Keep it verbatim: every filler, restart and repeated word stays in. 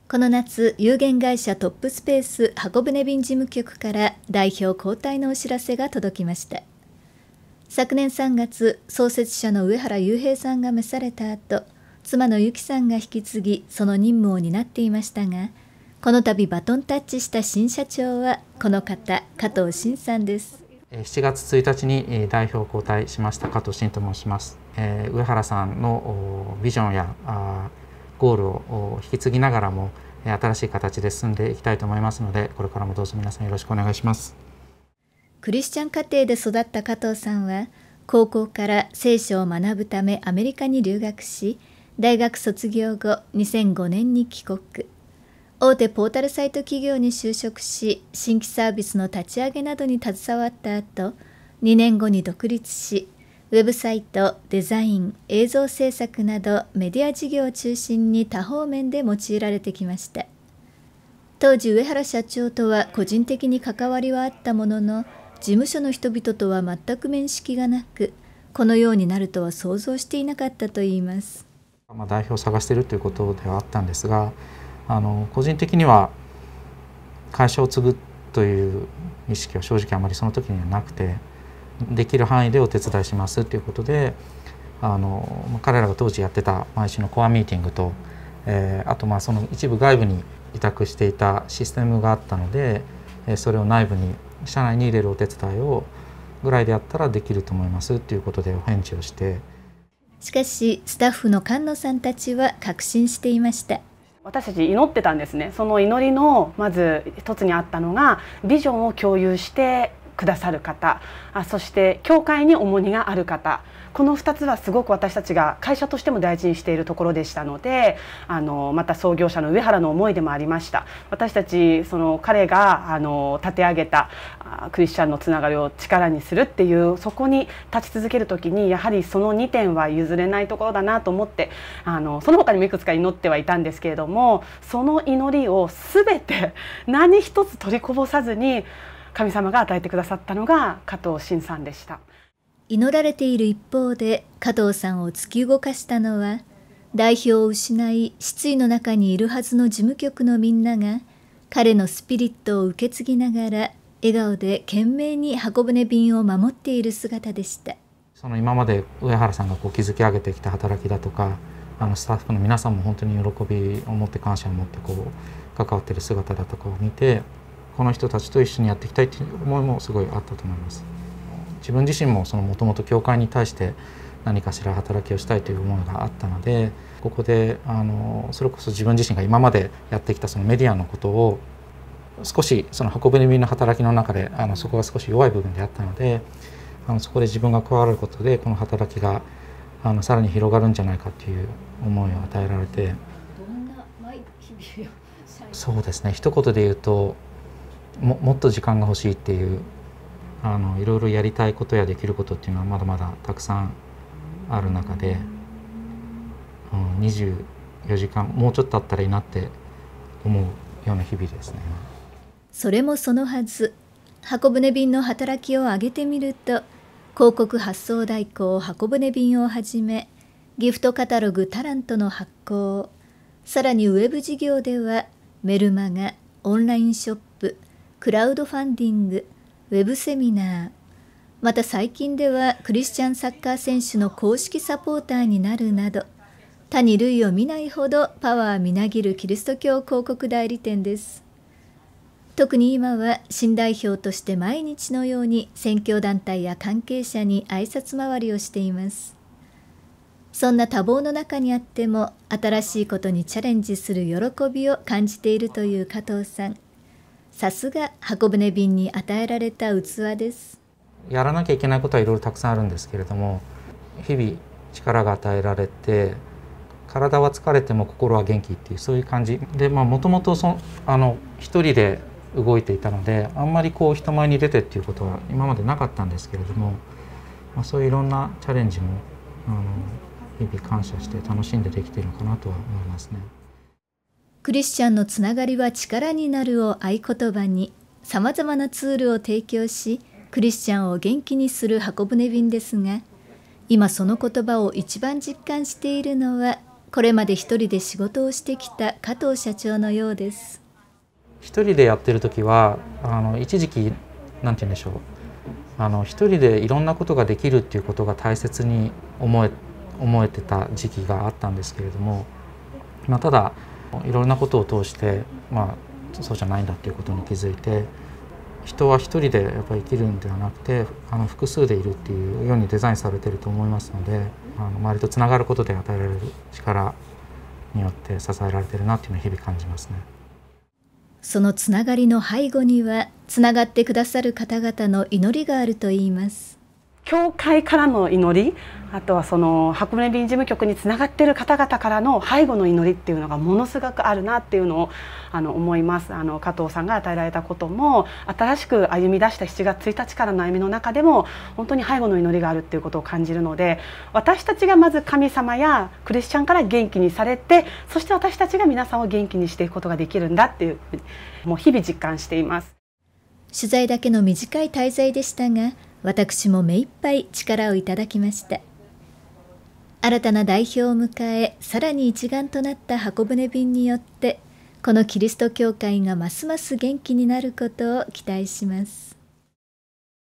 この夏、有限会社トップスペース箱舟便事務局から代表交代のお知らせが届きました。昨年さんがつ、創設者の上原雄平さんが召された後、妻の由紀さんが引き継ぎ、その任務を担っていましたが、この度バトンタッチした新社長はこの方、加藤真さんです。 しちがつついたちに代表交代しました加藤真と申します。えー、上原さんのビジョンやゴールを引き継ぎながらも新しい形で進んでいきたいと思いますので、これからもどうぞ皆さんよろしくお願いします。 クリスチャン家庭で育った加藤さんは、高校から聖書を学ぶためアメリカに留学し、大学卒業後にせんごねんに帰国。大手ポータルサイト企業に就職し、新規サービスの立ち上げなどに携わった後、にねんごに独立し、ウェブサイト、デザイン、映像制作などメディア事業を中心に多方面で用いられてきました。当時、上原社長とは個人的に関わりはあったものの、事務所の人々とは全く面識がなく、このようになるとは想像していなかったといいます。 まあ代表を探しているということではあったんですが、あの個人的には会社を継ぐという意識は正直あまりその時にはなくて、できる範囲でお手伝いしますということで、あの彼らが当時やってた毎週のコアミーティングと、えー、あとまあその一部外部に委託していたシステムがあったので、それを内部に社内に入れるお手伝いをぐらいでやったらできると思いますということでお返事をして、 しかしスタッフの菅野さんたちは確信していました。 私たち祈ってたんですね。その祈りのまず一つにあったのが、ビジョンを共有してくださる方、あそして教会に重荷がある方、このふたつはすごく私たちが会社としても大事にしているところでしたので、あのまた創業者の上原の思いでもありました。私たちその彼があの立て上げたクリスチャンのつながりを力にするっていう、そこに立ち続ける時にやはりそのにてんは譲れないところだなと思って、あのその他にもいくつか祈ってはいたんですけれども、その祈りを全て何一つ取りこぼさずに神様が与えてくださったのが加藤真さんでした。 祈られている一方で、加藤さんを突き動かしたのは、代表を失い失意の中にいるはずの事務局のみんなが彼のスピリットを受け継ぎながら笑顔で懸命に箱舟便を守っている姿でした。 その今まで上原さんがこう築き上げてきた働きだとか、あのスタッフの皆さんも本当に喜びを持って感謝を持ってこう関わっている姿だとかを見て、この人たちと一緒にやっていきたいという思いもすごいあったと思います。自分自身ももともと教会に対して何かしら働きをしたいという思いがあったので、ここであのそれこそ自分自身が今までやってきたそのメディアのことを少しその箱舟便の働きの中であのそこが少し弱い部分であったので、あのそこで自分が加わることでこの働きがあのさらに広がるんじゃないかという思いを与えられて、どんな日々をそうですね、一言で言うと も, もっと時間が欲しいっていう、あのいろいろやりたいことやできることっていうのはまだまだたくさんある中で、うん、にじゅうよじかんもうちょっとあったらいいなって思うような日々ですね。 それもそのはず、箱舟便の働きを挙げてみると、広告発送代行箱舟便をはじめ、ギフトカタログタラントの発行、さらにウェブ事業ではメルマガ、オンラインショップ、クラウドファンディング、ウェブセミナー、また最近ではクリスチャンサッカー選手の公式サポーターになるなど、他に類を見ないほどパワーみなぎるキリスト教広告代理店です。特に今は新代表として毎日のように宣教団体や関係者に挨拶回りをしています。そんな多忙の中にあっても新しいことにチャレンジする喜びを感じているという加藤さん。さすが箱舟便に与えられた器です。 やらなきゃいけないことはいろいろたくさんあるんですけれども、日々力が与えられて、体は疲れても心は元気っていうそういう感じで、もともとあの一人で動いていたので、あんまりこう人前に出てっていうことは今までなかったんですけれども、まあ、そういういろんなチャレンジもあの日々感謝して楽しんでできているのかなとは思いますね。 クリスチャンのつながりは力になるを合言葉に、さまざまなツールを提供し、クリスチャンを元気にする箱舟便ですが、今その言葉を一番実感しているのはこれまで一人で仕事をしてきた加藤社長のようです。 一人でやってる時はあの一時期なんて言うんでしょう、あの一人でいろんなことができるっていうことが大切に思え思えてた時期があったんですけれども、まあ、ただいろんなことを通して、まあ、そうじゃないんだっていうことに気づいて、人は一人でやっぱり生きるんではなくてあの複数でいるっていうようにデザインされていると思いますので、あの周りとつながることで与えられる力によって支えられているなっていうのを日々感じますね。 そのつながりの背後には、つながってくださる方々の祈りがあるといいます。 教会からの祈り、あとはその箱根便事務局につながっている方々からの背後の祈りっていうのがものすごくあるなっていうのをあの思います。あの加藤さんが与えられたことも、新しく歩み出したしちがつついたちからの歩みの中でも本当に背後の祈りがあるっていうことを感じるので、私たちがまず神様やクリスチャンから元気にされて、そして私たちが皆さんを元気にしていくことができるんだっていうふうにもう日々実感しています。 取材だけの短い滞在でしたが、私も目いっぱい力をいただきました。新たな代表を迎え、さらに一丸となった箱舟便によって、このキリスト教会がますます元気になることを期待します。